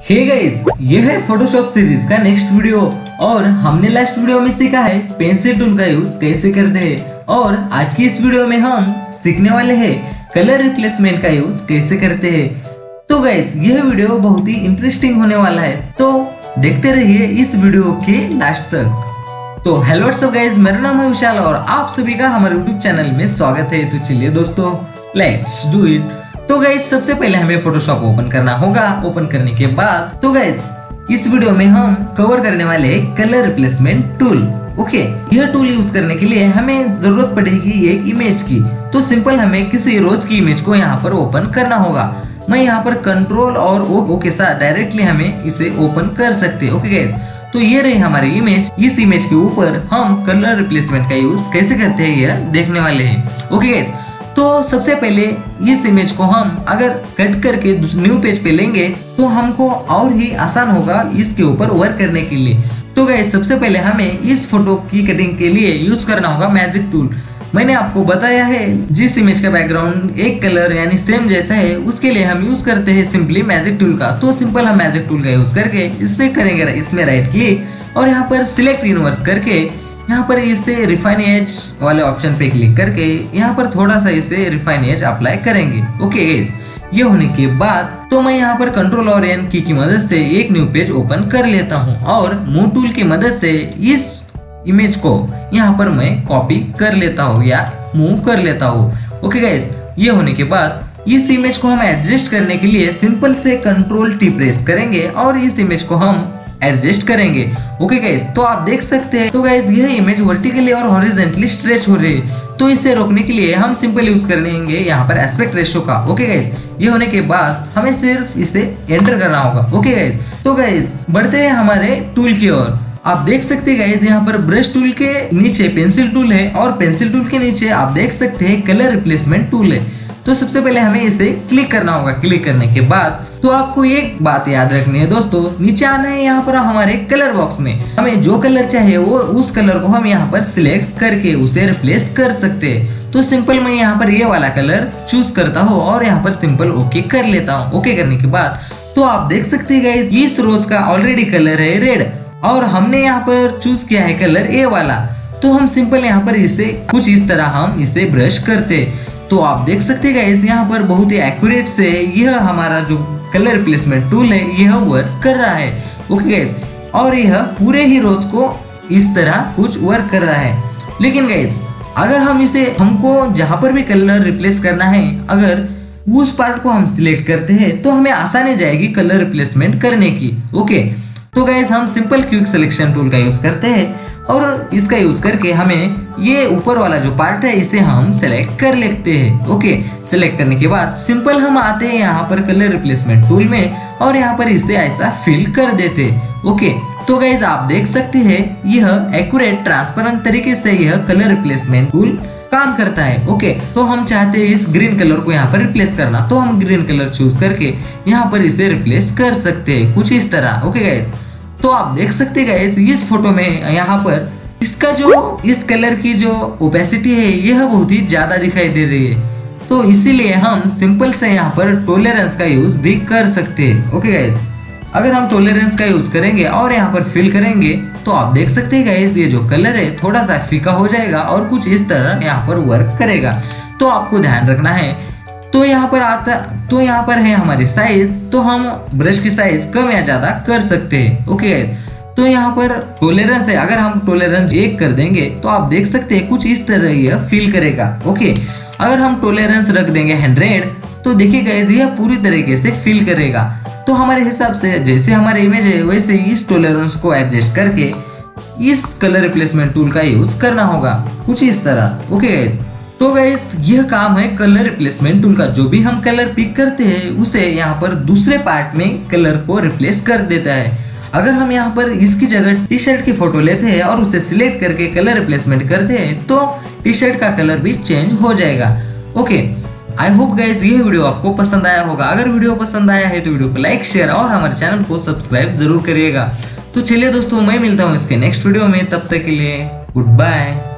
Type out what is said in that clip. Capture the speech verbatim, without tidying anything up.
हे guys, ये है Photoshop series का नेक्स्ट वीडियो और हमने लास्ट वीडियो में सीखा है पेंसिल टूल का यूज कैसे करते हैं और आज की इस वीडियो में हम सीखने वाले हैं कलर रिप्लेसमेंट का यूज कैसे करते हैं। तो गाइस, यह वीडियो बहुत ही इंटरेस्टिंग होने वाला है, तो देखते रहिए इस वीडियो के लास्ट तक। तो हेलो व्हाट्सअप गाइस, मेरा नाम है विशाल और आप सभी का हमारे यूट्यूब चैनल में स्वागत है। तो चलिए दोस्तों, लेट्स डू इट। तो गाइस, सबसे पहले हमें फोटोशॉप ओपन करना होगा। ओपन करने के बाद तो गाइस, इस वीडियो में हम कवर करने वाले हैं कलर रिप्लेसमेंट टूल। ओके, यह टूल यूज करने के लिए हमें जरूरत पड़ेगी एक इमेज की। तो सिंपल हमें किसी रोज की इमेज को यहाँ पर ओपन करना होगा। मैं यहाँ पर कंट्रोल और ओ, ओ के साथ डायरेक्टली हमें इसे ओपन कर सकते हैं। ओके गाइस, तो ये रही हमारी इमेज। इस इमेज के ऊपर हम कलर रिप्लेसमेंट का यूज कैसे करते हैं यह देखने वाले हैं। ओके गाइस, तो सबसे पहले इस इमेज को हम अगर कट करके न्यू पेज पे लेंगे तो हमको और ही आसान होगा इसके ऊपर वर्क करने के लिए। तो गाइस, सबसे पहले हमें इस फोटो की कटिंग के लिए यूज करना होगा मैजिक टूल। मैंने आपको बताया है जिस इमेज का बैकग्राउंड एक कलर यानी सेम जैसा है उसके लिए हम यूज करते हैं सिंपली मैजिक टूल का। तो सिंपल हम मैजिक टूल का यूज करके इससे करेंगे इसमें राइट क्लिक और यहाँ पर सिलेक्ट यूनिवर्स करके यहाँ पर इसे रिफाइन एज वाले ऑप्शन पे क्लिक करके यहाँ पर थोड़ा सा इसे रिफाइन एज अप्लाई करेंगे। ओके गाइस, ये होने के बाद तो मैं यहाँ पर कंट्रोल और एन की की मदद से एक न्यू पेज ओपन कर लेता हूँ और मूव टूल की मदद से इस इमेज को यहाँ पर मैं कॉपी कर लेता हूँ या मूव कर लेता हूँ। ओके गाइस, ये होने के बाद इस इमेज को हम एडजस्ट करने के लिए सिंपल से कंट्रोल टी प्रेस करेंगे और इस इमेज को हम एडजस्ट करेंगे। ओके गाइस, तो आप देख सकते हैं तो गाइस यह इमेज वर्टिकली और हॉरिजॉन्टली स्ट्रेच हो रही है। तो इसे रोकने के लिए हम सिंपल यूज करेंगे यहाँ पर एस्पेक्ट रेशियो का। ओके गाइस, ये होने के बाद हमें सिर्फ इसे एंटर करना होगा। ओके गाइस, तो गाइस बढ़ते हैं हमारे टूल की ओर। आप देख सकते हैं गाइस, यहाँ पर ब्रश टूल के नीचे पेंसिल टूल है और पेंसिल टूल के नीचे आप देख सकते हैं कलर रिप्लेसमेंट टूल है। तो सबसे पहले हमें इसे क्लिक करना होगा। क्लिक करने के बाद तो आपको एक बात याद रखनी है दोस्तों, नीचे आना है यहाँ पर हमारे कलर बॉक्स में। हमें जो कलर चाहिए वो उस कलर को हम यहाँ पर सिलेक्ट करके उसे रिप्लेस कर सकते हैं। तो सिंपल मैं यहाँ पर ये वाला कलर चूज करता हूँ और यहाँ पर सिंपल ओके कर लेता हूँ। ओके करने के बाद तो आप देख सकते हैं गाइस, इस रोज का ऑलरेडी कलर है रेड और हमने यहाँ पर चूज किया है कलर ए वाला। तो हम सिंपल यहाँ पर इसे कुछ इस तरह हम इसे ब्रश करते। तो आप देख सकते हैं गाइस, यहाँ पर बहुत ही एक्यूरेट से यह हमारा जो कलर रिप्लेसमेंट टूल है यह वर्क कर रहा है। ओके गाइस, और यह पूरे ही रोज को इस तरह कुछ वर्क कर रहा है। लेकिन गाइस, अगर हम इसे हमको जहां पर भी कलर रिप्लेस करना है अगर उस पार्ट को हम सिलेक्ट करते हैं तो हमें आसानी जाएगी कलर रिप्लेसमेंट करने की। ओके, तो गाइस हम सिंपल क्विक सिलेक्शन टूल का यूज करते हैं और इसका यूज करके हमें ये ऊपर वाला जो पार्ट है इसे हम सेलेक्ट कर लेते हैं। ओके, सेलेक्ट करने के बाद सिंपल हम आते हैं यहाँ पर कलर रिप्लेसमेंट टूल में और यहाँ पर इसे ऐसा फिल कर देते हैं। ओके, तो गाइस आप देख सकते हैं यह एक्यूरेट ट्रांसपेरेंट तरीके से यह कलर रिप्लेसमेंट टूल काम करता है। ओके, तो हम चाहते हैं इस ग्रीन कलर को यहाँ पर रिप्लेस करना, तो हम ग्रीन कलर चूज करके यहाँ पर इसे रिप्लेस कर सकते हैं कुछ इस तरह। ओके गाइस, तो आप देख सकते हैं गाइस, इस फोटो में यहाँ पर इसका जो इस कलर की जो ओपेसिटी है यह बहुत ही ज्यादा दिखाई दे रही है। तो इसीलिए हम सिंपल से यहाँ पर टॉलरेंस का यूज भी कर सकते हैं। ओके गाइस, अगर हम टॉलरेंस का यूज करेंगे और यहाँ पर फिल करेंगे तो आप देख सकते हैं गाइस, ये जो कलर है थोड़ा सा फीका हो जाएगा और कुछ इस तरह यहाँ पर वर्क करेगा। तो आपको ध्यान रखना है। तो यहाँ पर आता तो यहाँ पर है हमारी साइज, तो हम ब्रश की साइज कम या ज्यादा कर सकते हैं। ओके गाइस, तो यहाँ पर टॉलरेंस है, अगर हम टॉलरेंस एक कर देंगे तो आप देख सकते हैं कुछ इस तरह यह फील करेगा। ओके, अगर हम टॉलरेंस रख देंगे हंड्रेड तो देखिए गाइस यह पूरी तरीके से फील करेगा। तो हमारे हिसाब से जैसे हमारे इमेज है वैसे इस टॉलरेंस को एडजस्ट करके इस कलर रिप्लेसमेंट टूल का यूज करना होगा कुछ इस तरह। ओके गाइस, तो गाइस यह काम है कलर रिप्लेसमेंट टूल का। जो भी हम कलर पिक करते हैं उसे यहाँ पर दूसरे पार्ट में कलर को रिप्लेस कर देता है। अगर हम यहाँ पर इसकी जगह टी शर्ट की फोटो लेते हैं और उसे सिलेक्ट करके कलर रिप्लेसमेंट करते हैं तो टी शर्ट का कलर भी चेंज हो जाएगा। ओके, आई होप गाइस ये वीडियो आपको पसंद आया होगा। अगर वीडियो पसंद आया है तो वीडियो को लाइक शेयर और हमारे चैनल को सब्सक्राइब जरूर करिएगा। तो चलिए दोस्तों, मैं मिलता हूँ इसके नेक्स्ट वीडियो में, तब तक के लिए गुड बाय।